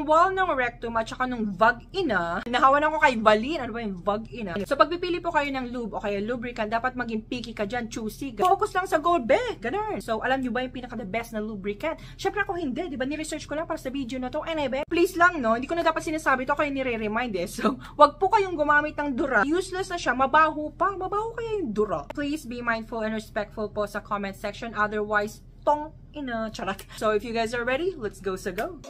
wall ng rectum at saka nung vagina, nahawan ako kay Valin, ano ba yung vagina? So pagpipili po kayo ng lube o kaya lubricant, dapat maging picky ka dyan, choosy. Focus lang sa goal, ganun. So alam nyo ba yung pinaka the best na lubricant? Syempre ako hindi, di ba? Ni-research ko lang para sa video na to. Please lang, no? Hindi ko na dapat sinasabi to, kayo nire-remind eh. So wag po kayong gumamit ng dura. Useless na siya, mabaho pa. Mabaho kaya yung dura. Please be mindful and respectful po sa comment section. Otherwise, tong ina, charot. So if you guys are ready, let's go sa go.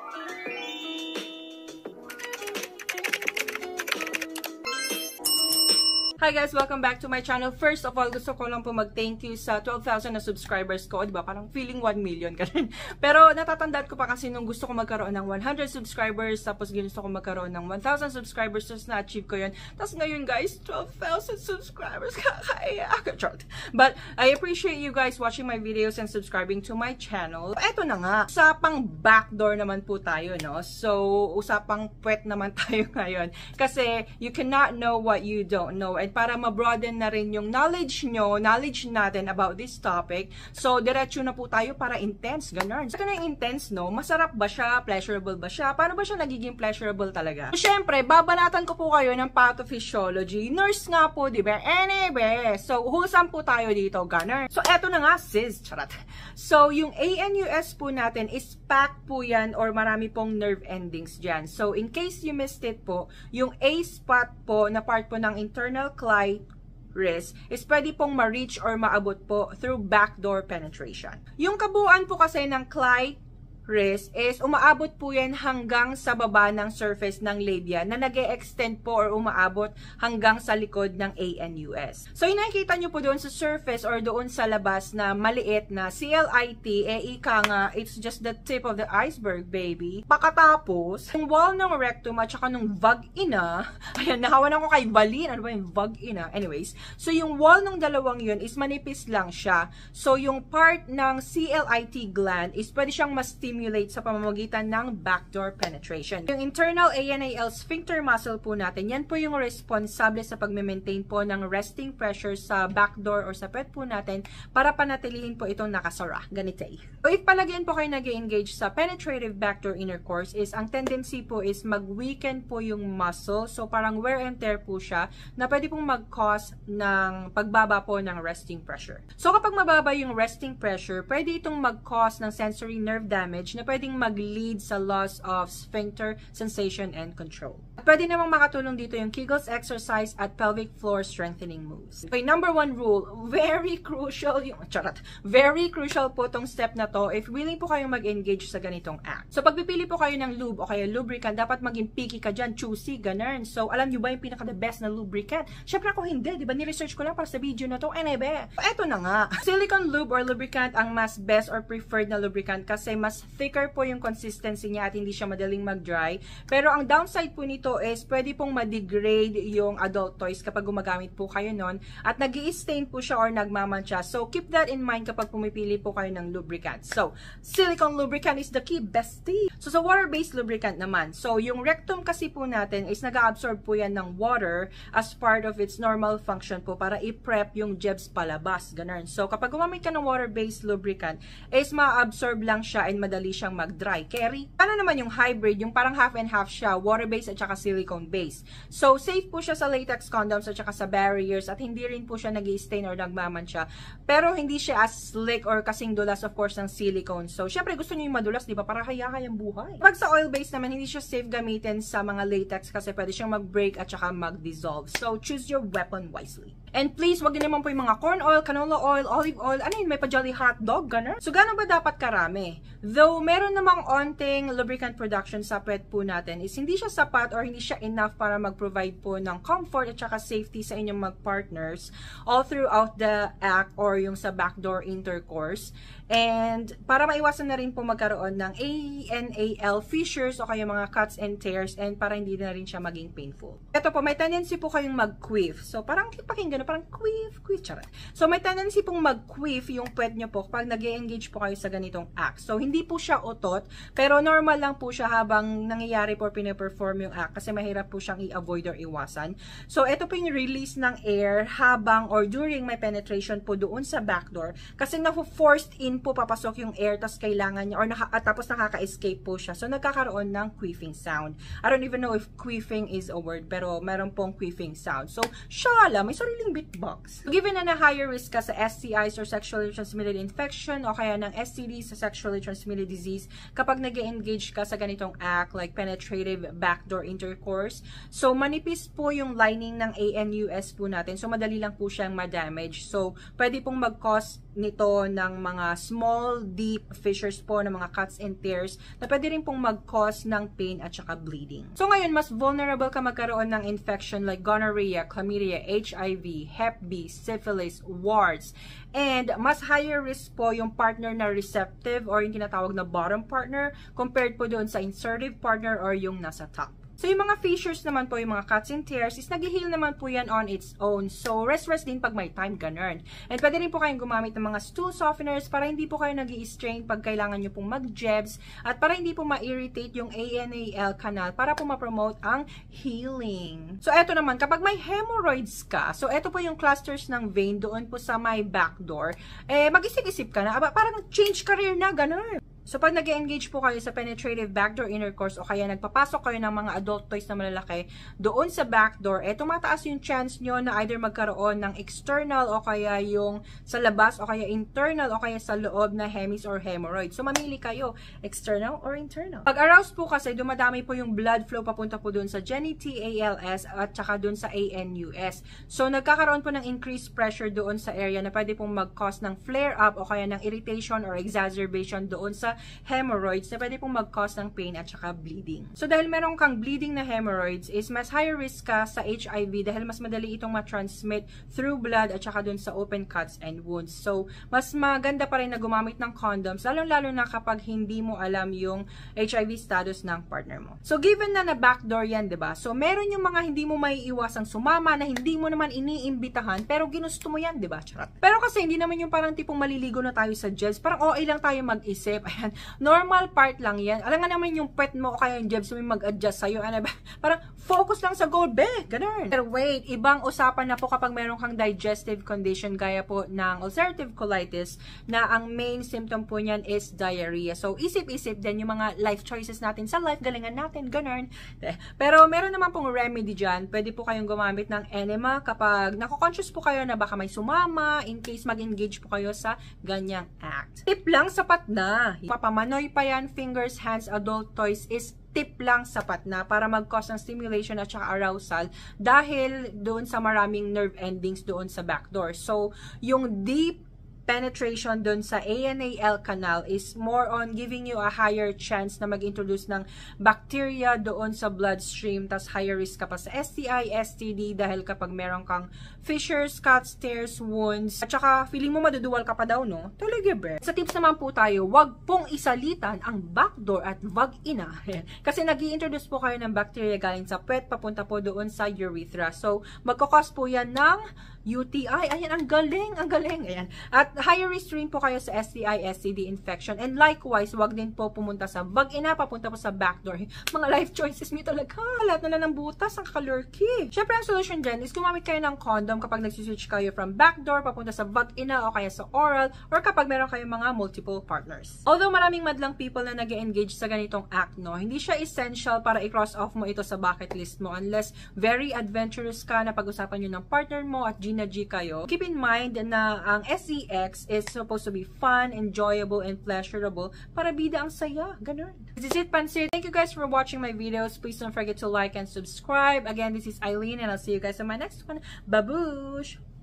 Hi guys! Welcome back to my channel. First of all, gusto ko lang po mag-thank you sa 12,000 na subscribers ko. Diba? Parang feeling 1 million ka rin. Pero natatandaan ko pa kasi nung gusto ko magkaroon ng 100 subscribers, tapos gusto ko magkaroon ng 1,000 subscribers, tapos na-achieve ko yun. Tapos ngayon guys, 12,000 subscribers. Kakaiyak. But I appreciate you guys watching my videos and subscribing to my channel. Eto na nga. Usapang backdoor naman po tayo, no? So, usapang puwet naman tayo ngayon. Kasi you cannot know what you don't know. And para ma-broaden na rin yung knowledge natin about this topic. So, diretso na po tayo para intense, ganun. So, na intense, no? Masarap ba siya? Pleasurable ba siya? Paano ba siya nagiging pleasurable talaga? So, syempre, babanatan ko po kayo ng pathophysiology. Nurse nga po, di ba? Anyway, so, wholesome po tayo dito, ganun. So, eto na nga, sis, charot. So, yung ANUS po natin is packed po yan or marami pong nerve endings dyan. So, in case you missed it po, yung A spot po na part po ng internal clitoris is pwede pong ma-reach or maabot po through backdoor penetration. Yung kabuuan po kasi ng clitoris is umaabot po yan hanggang sa baba ng surface ng labia na nag-e-extend po or umaabot hanggang sa likod ng ANUS. So, yung nakikita nyo po doon sa surface or doon sa labas na maliit na CLIT, ika nga, it's just the tip of the iceberg, baby. Pakatapos, yung wall ng rectum at saka nung vagina, ayan, nahawan ako kay Valin, ano ba yung vagina? Anyways, so yung wall ng dalawang yun is manipis lang siya. So, yung part ng CLIT gland is pwede siyang ma-stimulate sa pamamagitan ng backdoor penetration. Yung internal ANAL sphincter muscle po natin, yan po yung responsable sa pag-maintain po ng resting pressure sa backdoor or sa puwet po natin para panatilihin po itong nakasara. Ganito eh. So, if palagyan po kayo nag-engage sa penetrative backdoor intercourse is, ang tendency po is mag-weaken po yung muscle. So, parang wear and tear po siya na pwede pong mag-cause ng pagbaba po ng resting pressure. So, kapag mababa yung resting pressure, pwede itong mag-cause ng sensory nerve damage na pwedeng mag-lead sa loss of sphincter sensation and control. Pwede namang makatulong dito yung Kegels exercise at pelvic floor strengthening moves. Okay, number 1 rule, very crucial po tong step na to if willing po kayong mag-engage sa ganitong act. So, pagpipili po kayo ng lube o kaya lubricant, dapat maging picky ka dyan, choosy, ganun. So, alam nyo ba yung pinaka the best na lubricant? Syempre ako hindi, di ba? Ni-research ko lang para sa video na to, anyway. So, eto na nga. Silicone lube or lubricant ang mas best or preferred na lubricant kasi mas thicker po yung consistency niya at hindi siya madaling mag-dry. Pero ang downside po nito is pwede pong ma-degrade yung adult toys kapag gumagamit po kayo nun at nag-i-stain po siya or nagmamantsa. So, keep that in mind kapag pumipili po kayo ng lubricant. So, silicone lubricant is the key, bestie. So, sa water-based lubricant naman. So, yung rectum kasi po natin is nag-absorb po yan ng water as part of its normal function po para i-prep yung jebs palabas. Ganun. So, kapag gumamit ka ng water-based lubricant, is ma-absorb lang siya and madali siyang mag-dry. Carry. Ano naman yung hybrid? Yung parang half and half siya, water-based at saka silicone-based. So, safe po siya sa latex condoms at saka sa barriers at hindi rin po siya nag-i-stain or nagmamantsa. Pero hindi siya as slick or kasing dulas of course ng silicone. So, syempre gusto niyo yung madulas, di ba? Para hayakay ang buhay. Pag sa oil-based naman, hindi siya safe gamitin sa mga latex kasi pwede siyang mag-break at saka mag-dissolve. So, choose your weapon wisely. And please, wag din naman po yung mga corn oil, canola oil, olive oil, ano yun, may pa-jolly hot dog, gano'n. So, gano'n ba dapat karami? Though, meron namang onting lubricant production sa puwet po natin, is hindi siya sapat or hindi siya enough para mag-provide po ng comfort at saka safety sa inyong mag-partners all throughout the act or yung sa backdoor intercourse. And para maiwasan na rin po magkaroon ng ANAL fissures o kaya mga cuts and tears and para hindi na rin siya maging painful. Ito po, may tendency po kayong mag-queef. So, parang pakinggan parang queef, charot. So, may tendency pong mag-queef yung puwet nyo po kapag nag-engage po kayo sa ganitong act. So, hindi po siya otot, pero normal lang po siya habang nangyayari po pinaperform yung act kasi mahirap po siyang i-avoid or iwasan. So, ito po yung release ng air habang or during may penetration po doon sa backdoor kasi na-forced in po papasok yung air tas kailangan niya or tapos nakaka-escape po siya. So, nagkakaroon ng queefing sound. I don't even know if queefing is a word pero meron pong queefing sound. So, shala, may sariling beatbox. So, given na higher risk ka sa STIs or sexually transmitted infection o kaya ng STDs sa sexually transmitted disease kapag nag-engage ka sa ganitong act like penetrative backdoor intercourse. So, manipis po yung lining ng ANUS po natin. So, madali lang po siyang ma-damage. So, pwede pong mag-cause nito ng mga small, deep fissures po, ng mga cuts and tears na pwede rin pong mag-cause ng pain at saka bleeding. So, ngayon, mas vulnerable ka magkaroon ng infection like gonorrhea, chlamydia, HIV, Hep B, syphilis, warts, and mas higher risk po yung partner na receptive or yung tinatawag na bottom partner compared po doon sa insertive partner or yung nasa top. So, yung mga fissures naman po, yung mga cuts and tears, is nag-heal naman po yan on its own. So, rest din pag may time, ganun. And pwede rin po kayong gumamit ng mga stool softeners para hindi po kayo nag-i-strain pag kailangan nyo pong mag-jebs at para hindi po ma-irritate yung ANAL canal para po ma-promote ang healing. So, eto naman, kapag may hemorrhoids ka, so eto po yung clusters ng vein doon po sa may backdoor, mag-isip-isip ka na, parang change career na, ganun. So, pag nag-engage po kayo sa penetrative backdoor intercourse o kaya nagpapasok kayo ng mga adult toys na malalaki doon sa backdoor, tumataas yung chance nyo na either magkaroon ng external o kaya yung sa labas o kaya internal o kaya sa loob na hemis or hemorrhoid. So, mamili kayo, external or internal. Pag aroused po kasi, dumadami po yung blood flow papunta po doon sa genitals at saka doon sa ANUS. So, nagkakaroon po ng increased pressure doon sa area na pwede pong mag-cause ng flare-up o kaya ng irritation or exacerbation doon sa hemorrhoids na pwede pong mag-cause ng pain at saka bleeding. So, dahil meron kang bleeding na hemorrhoids, is mas higher risk ka sa HIV dahil mas madali itong ma-transmit through blood at saka dun sa open cuts and wounds. So, mas maganda pa rin na gumamit ng condoms, lalong-lalo na kapag hindi mo alam yung HIV status ng partner mo. So, given na backdoor yan, diba? So, meron yung mga hindi mo maiiwasang sumama na hindi mo naman iniimbitahan, pero ginusto mo yan, diba? Charot. Pero kasi hindi naman yung parang tipong maliligo na tayo sa gels, parang okay lang tayo mag-isip. Ayan. Normal part lang yan. Alam nga naman yung pet mo o kaya yung jebs mo mag-adjust sa'yo. Ano ba? Parang focus lang sa goal, ganun. Pero wait, ibang usapan na po kapag meron kang digestive condition gaya po ng ulcerative colitis na ang main symptom po niyan is diarrhea. So, isip-isip din yung mga life choices natin sa life, galingan natin, ganun. Pero meron naman pong remedy dyan. Pwede po kayong gumamit ng enema kapag nako-conscious po kayo na baka may sumama in case mag-engage po kayo sa ganyang act. Tip lang, sapat na. Papamanoy pa yan, fingers, hands, adult toys is tip lang sapat na para mag-cause ng stimulation at saka arousal dahil doon sa maraming nerve endings doon sa backdoor. So, yung deep penetration dun sa ANAL canal is more on giving you a higher chance na mag-introduce ng bacteria doon sa bloodstream, tas higher risk ka pa sa STI, STD dahil kapag meron kang fissures, cuts, tears, wounds, at saka feeling mo maduduwal ka pa daw, no? Talaga ba? Sa tips naman po tayo, wag pong isalitan ang backdoor at vagina. Kasi nag-i-introduce po kayo ng bacteria galing sa puwet papunta po doon sa urethra. So, magkakos po yan ng UTI. Ayan, ang galing, ang galing. Ayan. At higher risk rin po kayo sa STI, STD infection. And likewise, wag din po pumunta sa vagina, papunta po sa backdoor. Mga life choices nyo talaga. Lahat na lang ng butas, ang kakalurky. Syempre, ang solution dyan is gumamit kayo ng condom kapag nagsiswitch kayo from backdoor, papunta sa vagina o kaya sa oral, or kapag meron kayong mga multiple partners. Although maraming madlang people na nag-engage sa ganitong act, no, hindi siya essential para i-cross off mo ito sa bucket list mo unless very adventurous ka na pag-usapan nyo ng partner mo at G kayo. Keep in mind na ang SEX is supposed to be fun, enjoyable, and pleasurable para bida ang saya. Ganun. This is it, Pansir. Thank you guys for watching my videos. Please don't forget to like and subscribe. Again, this is Eileen and I'll see you guys in my next one. Babush!